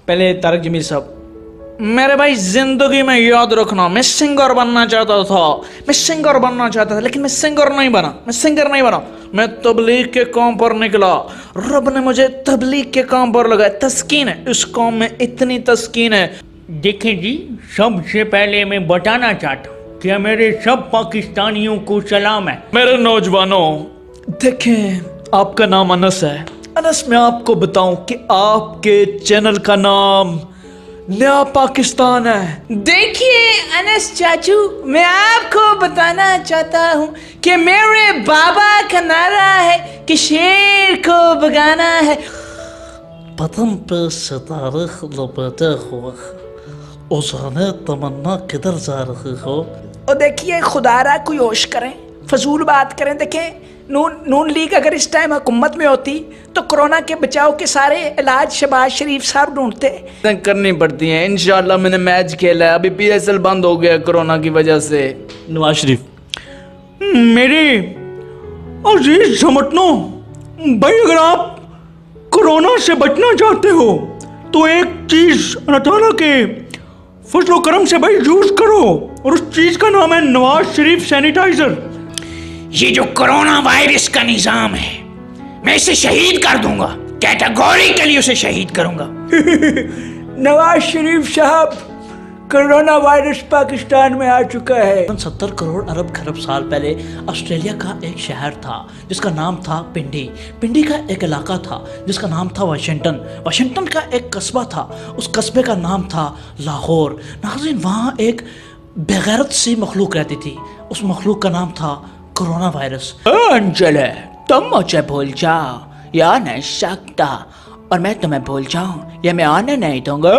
पहले तारक जमील साहब, मेरे भाई जिंदगी में याद रखना, मैं सिंगर बनना चाहता था, लेकिन मैं सिंगर नहीं बना। मैं तबलीग के काम पर निकला, रब ने मुझे तबलीग के काम पर लगाया। तस्कीन है इस काम में, इतनी तस्कीन है। देखें जी, सबसे पहले मैं बताना चाहता हूँ कि मेरे सब पाकिस्तानियों को सलाम है। मेरे नौजवानों, देखें आपका नाम अनस है। अनस, मैं आपको बताऊं कि आपके चैनल का नाम नया पाकिस्तान है। देखिए अनस चाचू, मैं आपको बताना चाहता हूँ कि मेरे बाबा का नारा है कि शेर को भगाना है। बदन पे सितारे लपेटे हुए उजाने तमन्ना किधर जा रही हो। और देखिए खुदारा कोई होश करें, फजूल बात करें। देखें नून लीग अगर इस टाइम हुकूमत में होती तो कोरोना के बचाव के सारे इलाज शहबाज शरीफ साहब ढूंढते। करनी पड़ती है। इंशाल्लाह मैंने मैच खेला है, अभी PSL बंद हो गया कोरोना की वजह से। नवाज शरीफ, मेरे अजीज समझनो भाई, अगर आप कोरोना से बचना चाहते हो तो एक चीज अल्लाह ताला के फजलो करम से भाई यूज करो, और उस चीज का नाम है नवाज शरीफ सैनिटाइजर। ये जो कोरोना वायरस का निजाम है, मैं इसे शहीद कर दूंगा, कैटेगोरिकली उसे शहीद करूंगा। नवाज शरीफ साहब, कोरोना वायरस पाकिस्तान में आ चुका है। 70 करोड़ अरब खरब साल पहले ऑस्ट्रेलिया का एक शहर था जिसका नाम था पिंडी। पिंडी का एक इलाका था जिसका नाम था वाशिंगटन। वाशिंगटन का एक कस्बा था, उस कस्बे का नाम था लाहौर। नाज़रीन, वहाँ एक बेगैरत सी मखलूक रहती थी, उस मखलूक का नाम था कोरोना वायरस। अंजले, तुम मुझे भूल जाओ या नहीं सकता, और मैं तुम्हें भूल जाऊं या मैं आने नहीं दूंगा।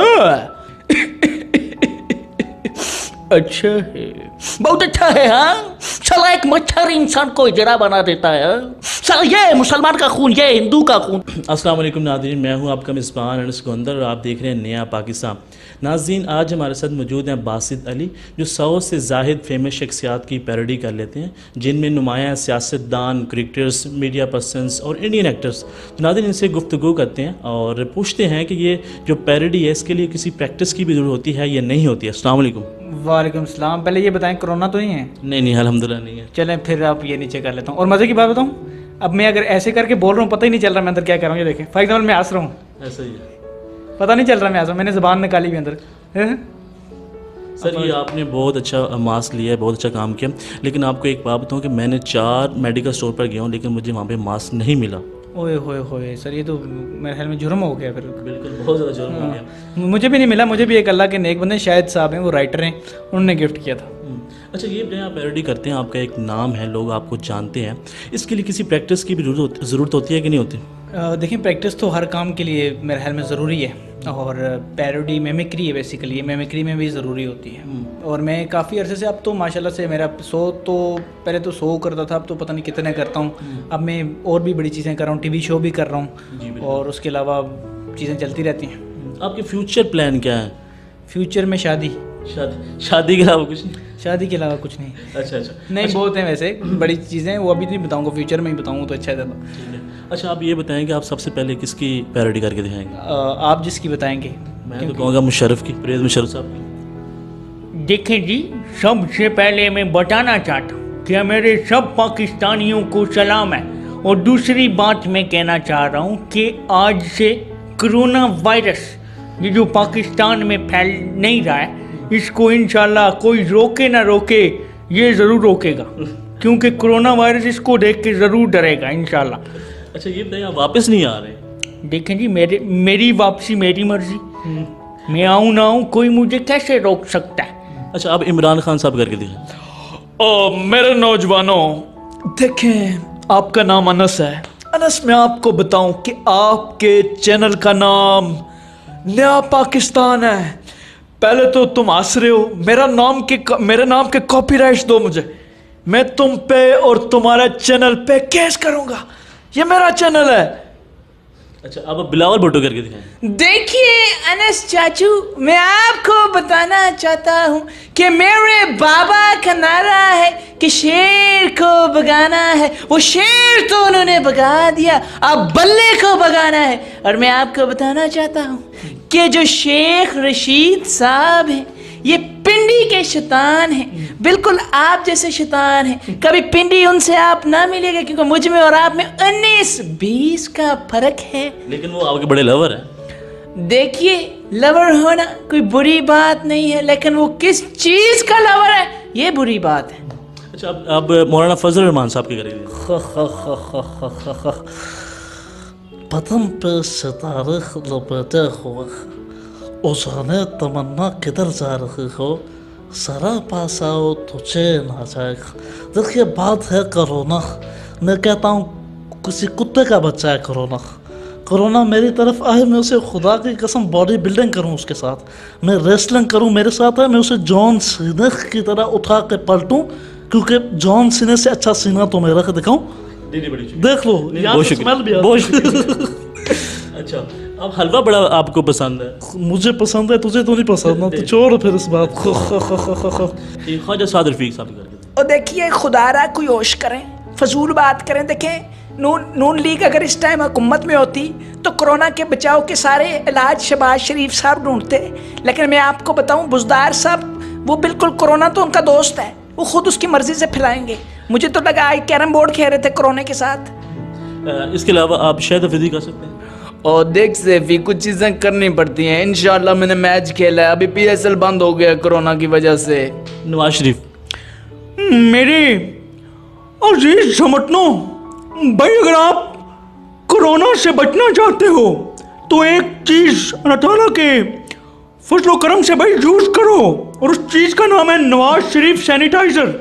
अच्छा है, बहुत अच्छा है। हाँ, साला एक मच्छर इंसान को इजरा बना देता है। साला ये मुसलमान का खून, ये हिंदू का खून। अस्सलाम वालेकुम नाज़रीन, मैं हूं आपका मेज़बान अनस सिकंदर और आप देख रहे हैं नया पाकिस्तान। नाज़रीन, आज हमारे साथ मौजूद हैं बासित अली, जो 100 से ज़ाहिद फेमस शख्सियात की पैरोडी कर लेते हैं, जिनमें नुमायाँ सियासतदान, क्रिकेटर्स, मीडिया पर्सनस और इंडियन एक्टर्स। तो नाज़रीन, इनसे गुफ्तगू करते हैं और पूछते हैं कि ये जो पैरोडी है इसके लिए किसी प्रैक्टिस की भी ज़रूरत होती है या नहीं होती है। अस्सलाम वालेकुम। वालेकुम सलाम। पहले ये बताएं, कोरोना तो नहीं है? नहीं, अल्हम्दुलिल्लाह नहीं है। चलें फिर आप ये नीचे कर लेता हूँ। और मज़े की बात बताऊँ, अब मैं अगर ऐसे करके बोल रहा हूँ पता ही नहीं चल रहा मैं अंदर क्या कर रहा हूँ। ये देखें, फॉर एग्जाम्पल मैं हंस रहा हूँ, ऐसा ही है, पता नहीं चल रहा मैं हंस रहा हूँ, मैंने ज़बान निकाली भी अंदर। सर ये आपने बहुत अच्छा मास्क लिया है, बहुत अच्छा काम किया, लेकिन आपको एक बात बताऊँ कि मैंने 4 मेडिकल स्टोर पर गया हूँ लेकिन मुझे वहाँ पे मास्क नहीं मिला। ओए होए सर, ये तो मेरे ख्याल में जुर्म हो गया फिर। बिल्कुल, बहुत ज़्यादा जुर्म हो गया। मुझे भी नहीं मिला, मुझे भी एक अल्लाह के नेक बंदे शायद साहब हैं, वो राइटर हैं, उन्होंने गिफ्ट किया था। अच्छा, ये बताएं, आप पैरोडी करते हैं, आपका एक नाम है, लोग आपको जानते हैं, इसके लिए किसी प्रैक्टिस की भी ज़रूरत होती है कि नहीं होती? देखिए, प्रैक्टिस तो हर काम के लिए मेरे ख्याल में ज़रूरी है, और पैरोडी मेमिक्री है बेसिकली, मेमिक्री में भी ज़रूरी होती है। और मैं काफ़ी अरसे से, अब तो माशाल्लाह से मेरा 100 तो पहले तो 100 करता था, अब तो पता नहीं कितने करता हूँ। अब मैं और भी बड़ी चीज़ें कर रहा हूँ, TV शो भी कर रहा हूँ, और उसके अलावा चीज़ें चलती रहती हैं। आपके फ्यूचर प्लान क्या है? फ्यूचर में शादी के अलावा कुछ नहीं? शादी के अलावा कुछ नहीं। अच्छा नहीं, बहुत हैं वैसे बड़ी चीज़ें, वो अभी नहीं बताऊँगा, फ्यूचर में ही बताऊँगा तो अच्छा ज़्यादा। ठीक है। अच्छा, आप ये बताएं कि आप सबसे पहले किसकी पैरोडी करके दिखाएंगे? आप जिसकी बताएंगे। मैं तो कहूँगा मुशर्रफ की, परवेज़ मुशर्रफ साहब की। देखें जी, सबसे पहले मैं बताना चाहता हूँ कि मेरे सब पाकिस्तानियों को सलाम है। और दूसरी बात मैं कहना चाह रहा हूँ कि आज से कोरोना वायरस ये जो पाकिस्तान में फैल नहीं रहा है, इसको इंशाल्लाह कोई रोके ना रोके, ये ज़रूर रोकेगा, क्योंकि कोरोना वायरस इसको देख के ज़रूर डरेगा इंशाल्लाह। अच्छा, ये बताइए, आप वापस नहीं आ रहे? देखें जी, मेरी वापसी मेरी मर्जी, मैं आऊँ ना आऊँ, कोई मुझे कैसे रोक सकता है। अच्छा, आप इमरान खान साहब करके दिखाएं। मेरे नौजवानों, देखें आपका नाम अनस है। अनस, मैं आपको बताऊं कि आपके चैनल का नाम नया पाकिस्तान है। पहले तो तुम हंस रहे हो, मेरे नाम के कॉपीराइट्स दो मुझे, मैं तुम पे और तुम्हारे चैनल पे केस करूंगा, ये मेरा चैनल है। अच्छा, अब बिलावल भुट्टो करके दिखाएं। देखिए अनस चाचू, मैं आपको बताना चाहता हूँ कि मेरे बाबा का नारा है कि शेर को भगाना है। वो शेर तो उन्होंने भगा दिया, अब बल्ले को भगाना है। और मैं आपको बताना चाहता हूँ कि जो शेख रशीद साहब हैं ये पिंडी के शैतान हैं, बिल्कुल आप जैसे शैतान हैं। कभी पिंडी उनसे आप ना मिलेगा क्योंकि मुझ में और आप में 19-20 का फर्क है। लेकिन वो आपके बड़े लवर हैं। देखिए, लवर होना कोई बुरी बात नहीं है, लेकिन वो किस चीज का लवर है ये बुरी बात है। अच्छा, अब मौलाना फजल रहमान साहब की करेंगे। बदन पे सितारे लपेटे हुए उजाने तमन्ना किधर जा रही हो, सरा पास आओ तुझे ना जाए। देखिए, बात है कोरोना, मैं कहता हूँ किसी कुत्ते का बच्चा है कोरोना। कोरोना मेरी तरफ आए, मैं उसे खुदा की कसम बॉडी बिल्डिंग करूँ उसके साथ, मैं रेसलिंग करूँ मेरे साथ है, मैं उसे जॉन सीना की तरह उठा के पलटूँ, क्योंकि जॉन सीने से अच्छा सीना तो मैं रख दिखाऊँ। देख लो, बहुत शुक्रिया। अच्छा, अब हलवा बड़ा आपको पसंद है? मुझे पसंद है, तुझे तो नहीं पसंद ना, तो छोड़ फिर इस बात को। ख्वाजा साद रफीक साहब कर। और देखिए, खुदारा कोई होश करें, फजूल बात करें। देखें, नून लीग अगर इस टाइम हुकूमत में होती तो कोरोना के बचाव के सारे इलाज शहबाज शरीफ साहब ढूंढते, लेकिन मैं आपको बताऊं, बुजदार साहब वो बिल्कुल, कोरोना तो उनका दोस्त है, वो खुद उसकी मर्जी से फैलाएंगे। मुझे तो लगा आज कैरम बोर्ड खेल रहे थे कोरोना के साथ। इसके अलावा आप शाहिद अफरीदी कर सकते हैं। और देख सैफी, कुछ चीज़ें करनी पड़ती हैं। इंशाल्लाह मैंने मैच खेला है, अभी PSL बंद हो गया कोरोना की वजह से। नवाज शरीफ। मेरे अजीज समटनो भाई, अगर आप कोरोना से बचना चाहते हो तो एक चीज़ अल्लाह ताला के फजलो करम से भाई यूज़ करो, और उस चीज़ का नाम है नवाज शरीफ सैनिटाइज़र।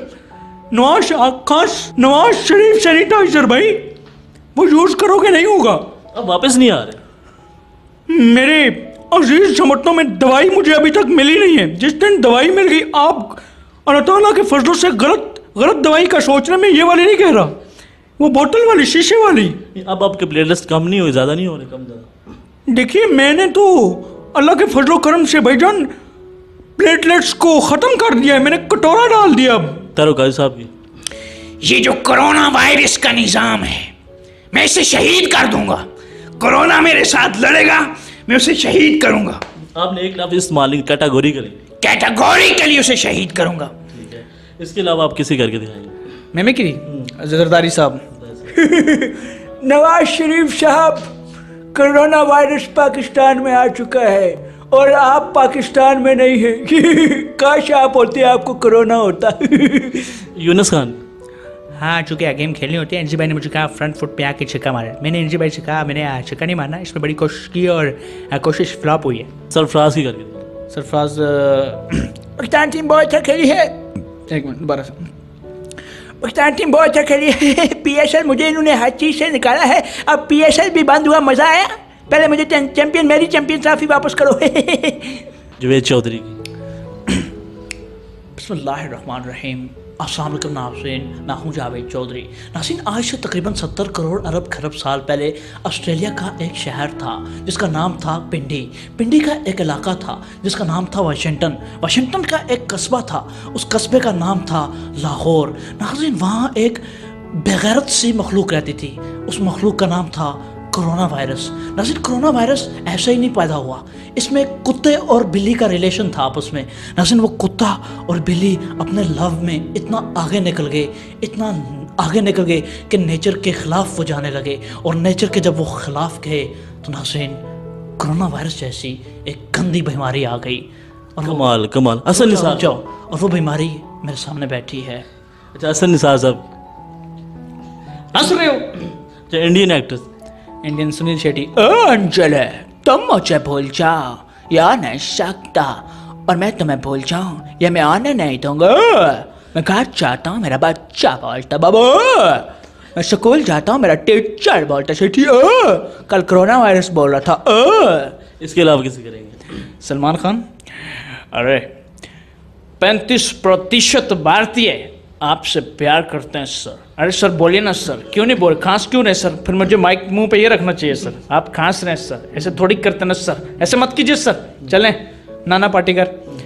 नवाज शरीफ सैनिटाइज़र भाई, वो यूज़ करोगे नहीं होगा। अब वापस नहीं आ रहे। मेरे अजीज समटनों में दवाई मुझे अभी तक मिली नहीं है। जिस दिन दवाई मिल गई, आप अल्लाह ताला के फजलों से गलत दवाई का सोचने में, ये वाली नहीं कह रहा, वो बोतल वाली, शीशे वाली। अब आपके प्लेलिस्ट कम नहीं हुए, ज़्यादा नहीं हो रहे, कम ज़्यादा। देखिए, मैंने तो अल्लाह के फजलो करम से भाईजान प्लेटलेट्स को ख़त्म कर दिया है, मैंने कटोरा डाल दिया। अब तारुकाजी साहब की। ये जो कोरोना वायरस का निजाम है, मैं इसे शहीद कर दूंगा। कोरोना मेरे साथ लड़ेगा, मैं उसे शहीद करूंगा। आपने एक लफ्ज़ इस्तेमाल नहीं, कैटेगरी करेंगे। कैटेगोरिकली उसे शहीद करूंगा। ठीक है, इसके अलावा आप किसी करके दिखाएंगे? मिमिक्री, जरदारी साहब। नवाज शरीफ साहब, कोरोना वायरस पाकिस्तान में आ चुका है और आप पाकिस्तान में नहीं हैं। काश आप होते, आपको कोरोना होता। यूनुस खान। हाँ, चूंकि गेम खेलनी होती है, एनजी भाई ने मुझे कहा फ्रंट फुट पे आके छक्का मारा। मैंने एनजी भाई से कहा, मैंने छक्का नहीं मारना, इसमें बड़ी कोशिश की और कोशिश फ्लॉप हुई है। सरफराज की करके। सरफराज, पाकिस्तान टीम बहुत अच्छा खेली है। एक मिनट दोबारा से। पाकिस्तान टीम बहुत अच्छा खेली है। PSL मुझे इन्होंने हर चीज़ से निकाला है, अब PSL भी बंद हुआ, मज़ा आया। पहले मुझे चैंपियन, मेरी चैंपियन ट्रॉफी वापस करो। जवेद चौधरी की। बिस्मिल्लाहिर्रहमानिर्रहीम। अस्सलाम वालेकुम नाज़रीन, मैं हूँ जावेद चौधरी। नाज़रीन, आज से तकरीबन 70 करोड़ अरब खरब साल पहले ऑस्ट्रेलिया का एक शहर था जिसका नाम था पिंडी। पिंडी का एक इलाका था जिसका नाम था वाशिंगटन। वाशिंगटन का एक कस्बा था, उस कस्बे का नाम था लाहौर। नाज़रीन, वहाँ एक बेगैरत सी मखलूक रहती थी, उस मखलूक का नाम था कोरोना वायरस। नाज़रीन, कोरोना वायरस ऐसे ही नहीं पैदा हुआ, इसमें कुत्ते और बिल्ली का रिलेशन था आपस में। नाज़रीन, वो कुत्ता और बिल्ली अपने लव में इतना आगे निकल गए, इतना आगे निकल गए कि नेचर के ख़िलाफ़ वो जाने लगे, और नेचर के जब वो ख़िलाफ़ गए तो नाज़रीन कोरोना वायरस जैसी एक गंदी बीमारी आ गई। और कमाल कमाल। असल निसार जाओ, और वो बीमारी मेरे सामने बैठी है। अच्छा, असल निसार साहब। हंस रहे हो? अच्छा, Indian actors. Indian Suniel Shetty. अंजल, तुम मुझे भूल जाओ या नहीं सकता, और मैं तुम्हें भूल जाऊं या मैं आने नहीं दूंगा। मैं घर जाता हूँ, मेरा बच्चा बोलता बाबू। मैं स्कूल जाता हूँ, मेरा टीचर बोलता सेठी। कल कोरोना वायरस बोल रहा था। इसके अलावा किसी करेंगे? सलमान खान। अरे 35% भारतीय आपसे प्यार करते हैं सर। अरे सर बोलिए ना सर, क्यों नहीं बोल, खांस क्यों नहीं सर? फिर मुझे माइक मुंह पे ये रखना चाहिए सर। आप खांस रहे हैं सर, ऐसे थोड़ी करते ना सर, ऐसे मत कीजिए सर। चलें नाना पाटेकर।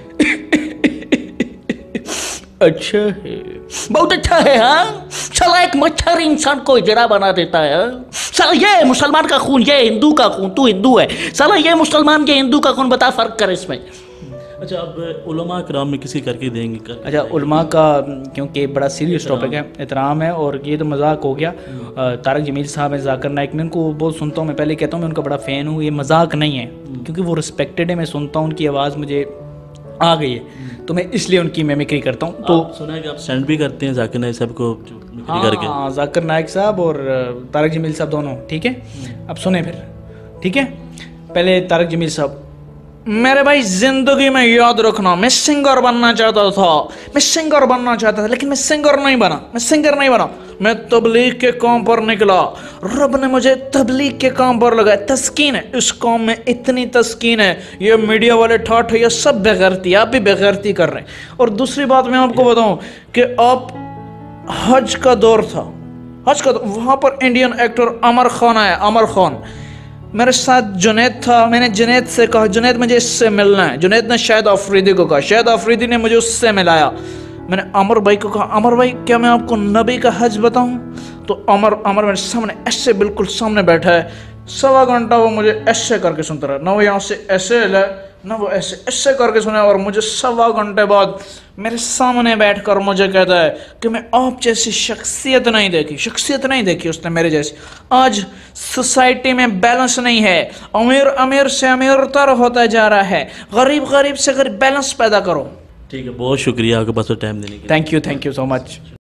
अच्छा है, बहुत अच्छा है। हाँ, साला एक मच्छर इंसान को इजरा बना देता है। साला ये मुसलमान का खून, ये हिंदू का खून, तू हिंदू है साला, ये मुसलमान ये हिंदू का खून, बता फ़र्क कर इसमें। अच्छा, अब उलमा कराम में किसी करके देंगे अच्छा, उलमा का क्योंकि बड़ा सीरियस टॉपिक है, एहतराम है, और ये तो मजाक हो गया। तारक जमील साहब हैं, जाकिर नाइक, मैं उनको बहुत सुनता हूँ, मैं पहले कहता हूँ मैं उनका बड़ा फ़ैन हूँ, ये मजाक नहीं है क्योंकि वो रिस्पेक्टेड है, मैं सुनता हूँ, उनकी आवाज़ मुझे आ गई है तो मैं इसलिए उनकी मेमिक्री करता हूँ। तो सुना है कि आप स्टैंड भी करते हैं जाकिर नाइक साहब को मिमिक्री करके। हाँ, जाकिर नाइक साहब और तारक जमील साहब दोनों, ठीक है। अब सुने फिर, ठीक है। पहले तारक जमील साहब, मेरे भाई जिंदगी में याद रखना, मैं सिंगर बनना चाहता था, मैं सिंगर बनना चाहता था, लेकिन मैं सिंगर नहीं बना, मैं सिंगर नहीं बना, मैं तबलीग के काम पर निकला, रब ने मुझे तबलीग के काम पर लगाया। तस्कीन है इस काम में, इतनी तस्कीन है, ये मीडिया वाले ठाठ है, ये सब बेगैरती, आप भी बेगैरती कर रहे हैं। और दूसरी बात मैं आपको बताऊं कि आप हज का दौर था, हज का वहाँ पर इंडियन एक्टर आमिर खान आया, आमिर खान, मेरे साथ जुनैद था, मैंने जुनैद से कहा जुनैद मुझे इससे मिलना है, जुनैद ने शाहिद अफरीदी को कहा, शाहिद अफरीदी ने मुझे उससे मिलाया, मैंने अमर भाई को कहा अमर भाई क्या मैं आपको नबी का हज बताऊं, तो अमर मेरे सामने ऐसे बिल्कुल सामने बैठा है, 1.25 घंटा वो मुझे ऐसे करके सुनता रहा, ना वो यहाँ से ऐसे हिला ना वो ऐसे ऐसे करके सुना, और मुझे 1.25 घंटे बाद मेरे सामने बैठकर मुझे कहता है कि मैं आप जैसी शख्सियत नहीं देखी उसने मेरे जैसी। आज सोसाइटी में बैलेंस नहीं है, अमीर अमीर से अमीरतर होता जा रहा है, गरीब गरीब से गरीब, बैलेंस पैदा करो। ठीक है, बहुत शुक्रिया आपके पास टाइम देने के लिए। Thank you so much.